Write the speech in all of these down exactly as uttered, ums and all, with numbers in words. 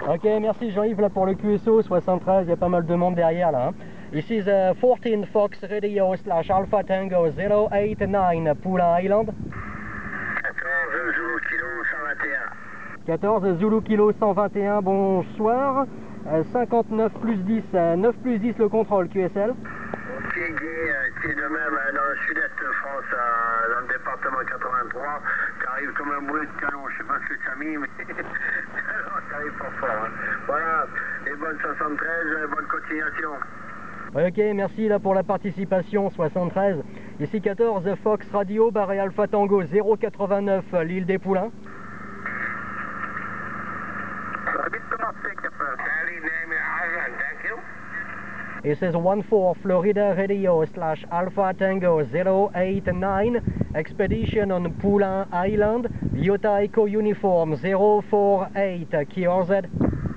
Ok, merci Jean-Yves là pour le Q S O soixante-treize, il y a pas mal de monde derrière là. Hein. This is uh, fourteen Fox Radio slash Alpha Tango zero eight nine Poulin Island. quatorze Zulu Kilo cent vingt et un. quatorze Zulu Kilo cent vingt et un, bonsoir. Euh, cinquante-neuf plus dix, euh, neuf plus dix le contrôle Q S L. Qui est qui est de même euh, dans le sud-est de France, euh, dans le département quatre-vingt-trois, qui arrive comme un bruit de canon. Je sais pas ce que ça a mis, mais ça arrive fort fort. Hein. Voilà, et bonne soixante-treize, bonne continuation. Ok, merci là pour la participation soixante-treize. Ici quatorze Fox Radio, barré Alpha Tango zéro quatre-vingt-neuf, l'île des Poulains. It says one four Florida Radio slash Alpha Tango zero eight nine, expedition on Poulin Island, Iota Echo Uniform zero four eight, K R Z.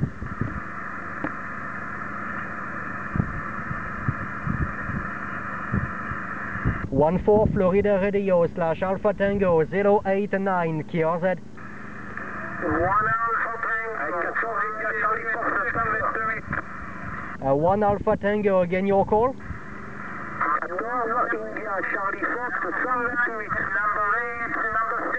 one four Florida Radio slash Alpha Tango zero eight nine, K R Z. one Alpha Tango, Uh, one Alpha Tango, again your call. quatorze India Charlie Fox, number eight, number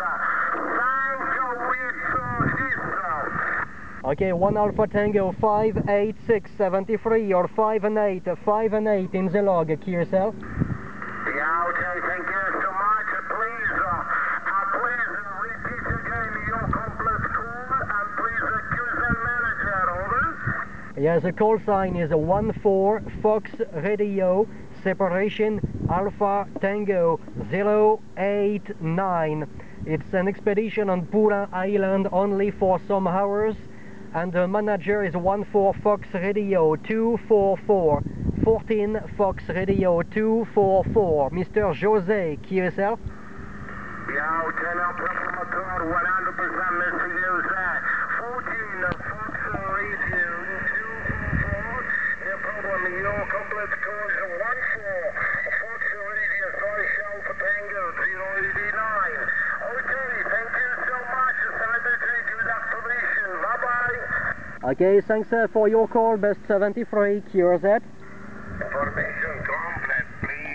six. Okay, one Alpha Tango five eight six seven three or five and eight, five and eight in the log, key yourself. Yeah, okay, thank you so much. Please, uh, uh, please uh, repeat again your complete call and please accuse the manager, over. Yes, the call sign is one four Fox Radio, separation Alpha Tango zero eight nine. It's an expedition on Poulin Island only for some hours, and the manager is one four Fox Radio two four four, fourteen Fox Radio two four four, Mister Jose, Q S L. Yeah, okay, now press on the card, one hundred percent Mister Jose, fourteen Fox Radio two four four, no problem, your complete call is one four Fox Radio slash Alpha Tango zero eight nine. Okay, thank you so much, seventy-three, good expedition, bye-bye. Okay, thanks uh, for your call, best seventy-three, Q R Z. Information complete,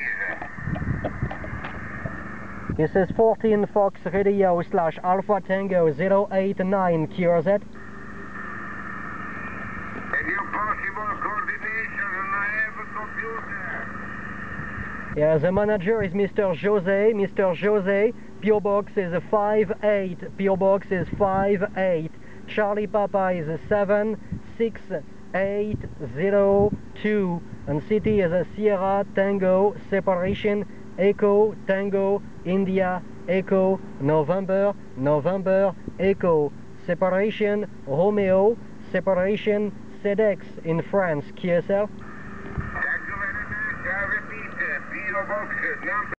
please. This is fourteen Fox Radio slash Alpha Tango zero eight nine, Q R Z. And your possible coordination on the computer. Yeah, the manager is Mister Jose, Mister Jose, P O Box is five eight, P O Box is five eight, Charlie Papa is seven six eight zero two, and city is a Sierra Tango, separation Echo Tango India Echo November November Echo, separation Romeo, separation Cedex in France, Q S L. Thank you very much. I repeat, P O Box number